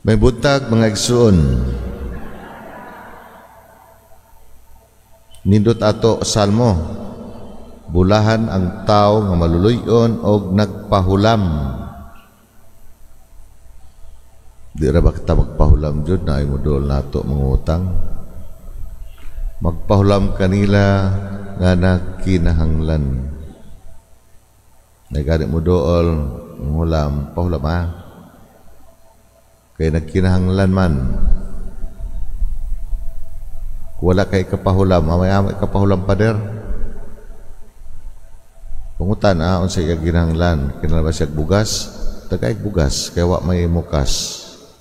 May butag mga igsoon, nindot ato salmo, bulahan ang tao nga maluluyon og nagpahulam. Di ra ba kita magpahulam jud na ay modol nato mangutang? Magpahulam kanila nga nagkinahanglan. Nagani mo dool ngulam, pahulam kay nagkinahanglan man. Wala kay kapahulam, amay-amay kapahulam pader. Pangutan unsay ginahanglan, kinala ba siya bugas? Tagay bugas kay wa may mukas.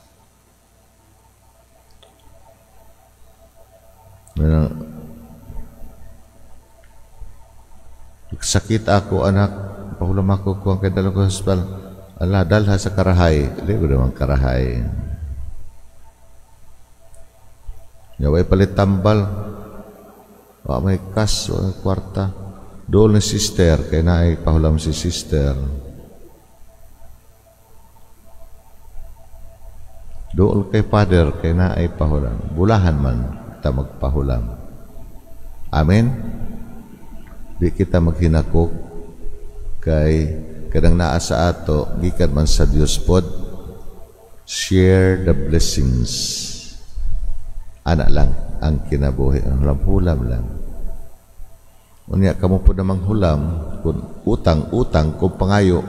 Sakit ako anak, pahulam ako kung kay dalawang hospital. Ala, dalha sa karahay. Hindi ko naman karahay. Yaway palit tambal. Wa may kas, wa may kwarta. Doon ni sister, kaya na ay pahulam si sister. Doon kay father, kaya na ay pahulam. Bulahan man, kita magpahulam. Amen? Di kita maghinakok kay kadang naa sa ato gikan man sa Dios pod, share the blessings. Anak lang ang kinabuhi, ang hulam lang. Unya kamo po namang hulam kung utang kung pangayo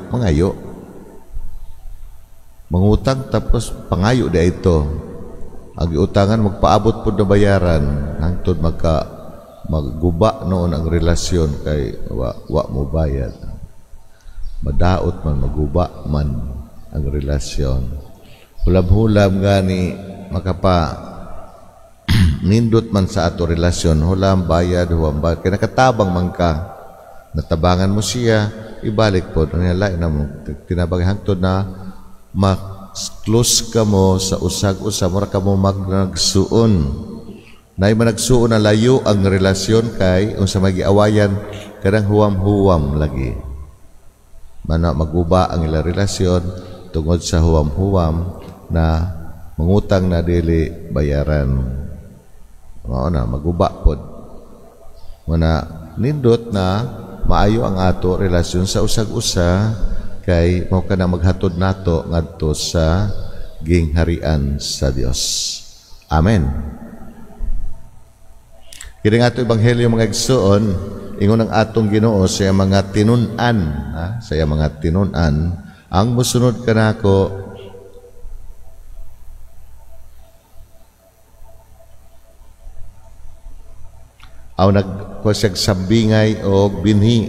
mangutang tapos pangayo di ito ang utangan magpaabot po na bayaran hangtod magguba noon ang relasyon kay wa mo bayad. Madaot man, maguba man ang relasyon. Hulam-hulam gani makapa nindot man sa ato relasyon, hulam bayad, kaya nakatabang man ka, natabangan mo siya, ibalik po, lain na mo, tinabang hangtod na close ka mo sa usag-usag, mura ka mo magnagsuon. Na managsuon na layo ang relasyon kay, kung sa magiawayan, kadang huwam-huwam lagi. Mana maguba ang ilang relasyon tungod sa huwam-huwam na mangutang na dili bayaran. Mao na maguba pod. Mana nindot na maayo ang ato relasyon sa usag-usa kay mao kana maghatod nato ngadto sa gingharian sa Dios. Amen. Kini nga ato ebanghelyo mga igsoon, ingon ang atong Ginoo sa mga tinun-an, sa mga tinun-an, ang musunod kanako aw nagkusag sambingay o binhi.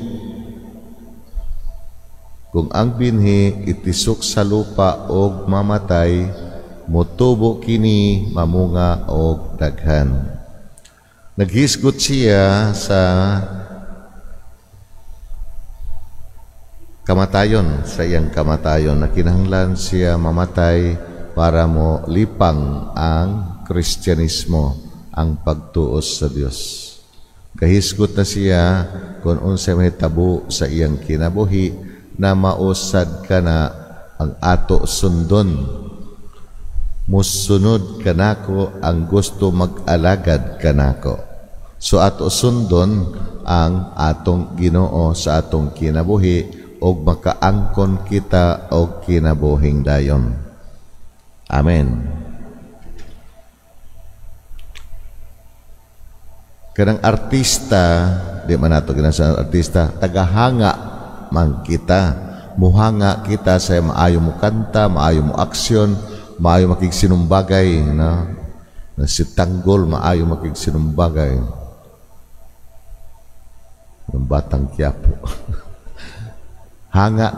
Kung ang binhi itisok sa lupa o mamatay, mutubo kini mamunga o daghan. Naghisgot siya sa kamatayon, sa iyang kamatayon, na kinahanglan siya mamatay para mo lipang ang Kristyanismo, ang pagtuos sa Dios. Kahisgot na siya kung unsay mahitabo sa iyang kinabuhi na mausad ka na ang ato sundon. Musunod kanako ang gusto mag-alagad kanako. So ato sundon ang atong Ginoo sa atong kinabuhi og makaangkon kita og kinabuhing dayon. Amen. Kanang artista, di man nato ginasa artista, tagahanga man kita. Muhanga kita sa maayo mo kanta, maayo mo aksyon, maayo makigsinumbagay na si tanggol, maayo makigsinumbagay ng Batang Quiapo. Hanga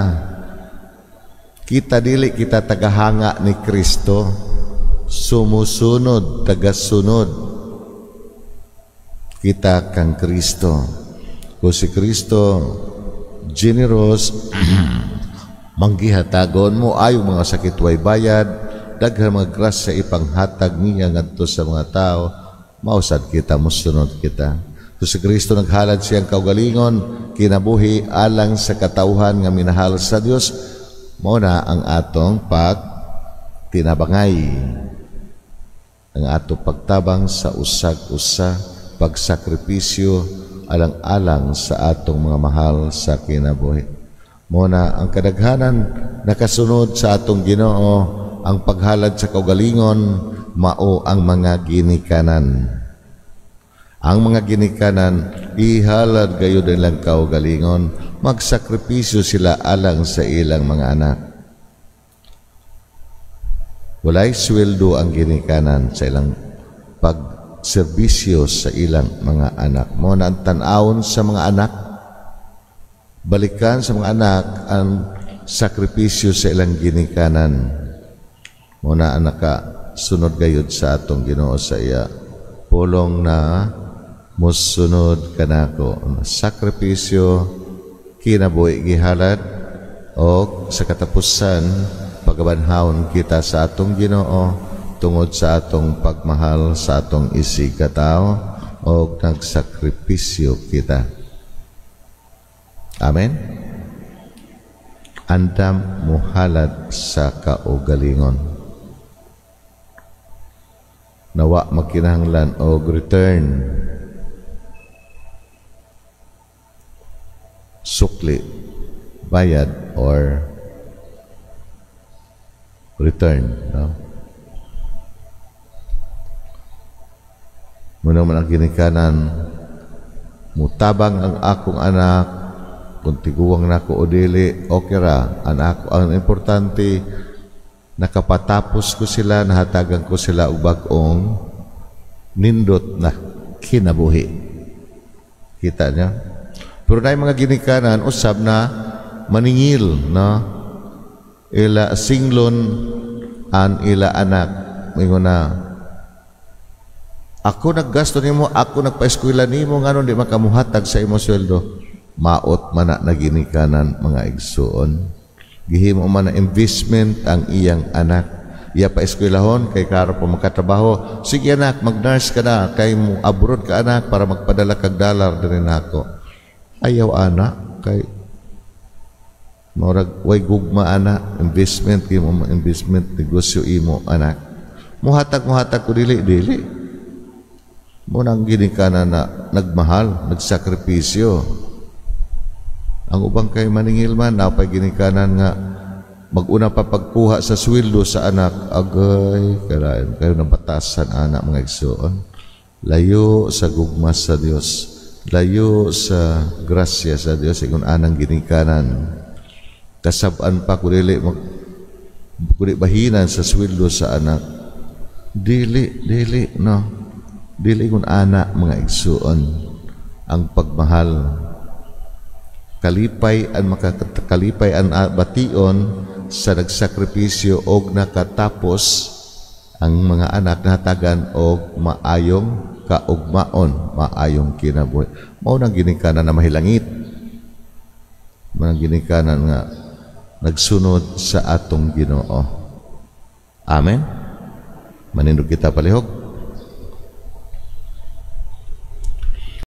kita dili kita tagahanga ni Kristo, sumusunod, tagasunod kita kang Kristo. Kung si Kristo generous manggihatagon mo ayo mga sakit way bayad, daghang mga grasya ipanghatag niya ngadto sa mga tao, mausad kita, musunod kita. So si Kristo naghalad siyang kaugalingon, kinabuhi alang sa katauhan nga minahal sa Dios, mao na ang atong tinabangay ang ato pagtabang sa usag-usa, pagsakripisyo alang-alang sa atong mga mahal sa kinabuhi. Muna ang kadaghanan nakasunod sa atong Ginoo, ang paghalad sa kaugalingon mao ang mga ginikanan. Ang mga ginikanan ihalad gayud nilang kaugalingon, magsakripisyo sila alang sa ilang mga anak. Walay sweldo ang ginikanan sa ilang pagserbisyo sa ilang mga anak. Mo na ang tan-awon sa mga anak, balikan sa mga anak ang sakripisyo sa ilang ginikanan. Mo na ang nakasunod gayud sa atong Ginoo sa iya, pulong na musunod kanako, sakripisyo kinabuhi gihalad o sa katapusan pagabanhawon kita sa atong Ginoo tungod sa atong pagmahal sa atong isig katao o nagsakripisyo kita. Amen. Andam muhalad sa kaugalingon. Nawa magkinahanglan og return, sukli, bayad, or return, no? Muna man ang ginikanan, mutabang ang akong anak, kung tiguwang nako o dili, okay ra. Ang importante, nakapatapos ko sila, nahatagan ko sila og bag-ong nindot na kinabuhi. Kita niya? Pero na mga ginikanan, usab na maningil, no? Ila singlon an ila anak. Mingon na, ako naggasto nimo, ako nagpa-eskwela nimo, ngano di makamuhatag sa imo sweldo. Maot man na ginikanan mga igsuon. Gihimo man na investment ang iyang anak. Iya pa eskwelahon kay karo pa magkatrabaho. Sige anak, mag-nurse ka na, kay mo abroad ka anak para magpadala kag dollar din nako. Ayaw anak kay murag way gugma anak, investment mo, investment negosyo imo anak. Muhatag ko dili. Munang ginikanan na nagmahal, nagsakripisyo. Ang ubang kay maningil man, napay ginikanan nga mag-una pa pagkuha sa sweldo sa anak, agay, kayo nabatasan anak mga igsuon. Layo sa gugmas sa Dios, layo sa grasya sa Dios, ingon anang ginikanan. Kasabaan pa kudili bahinan sa sweldo sa anak. Dili, no? Dili ingon anak mga igsuon. Ang pagmahal, kalipay ang bation sa nagsakripisyo og nakatapos ang mga anak nahatagan og maayong kaugmaon, maayong kinabuhi. Mao nang ginikanan na mahilangit, mga ginikanan nga nagsunod sa atong Ginoo. Amen. Manindog kita palihog.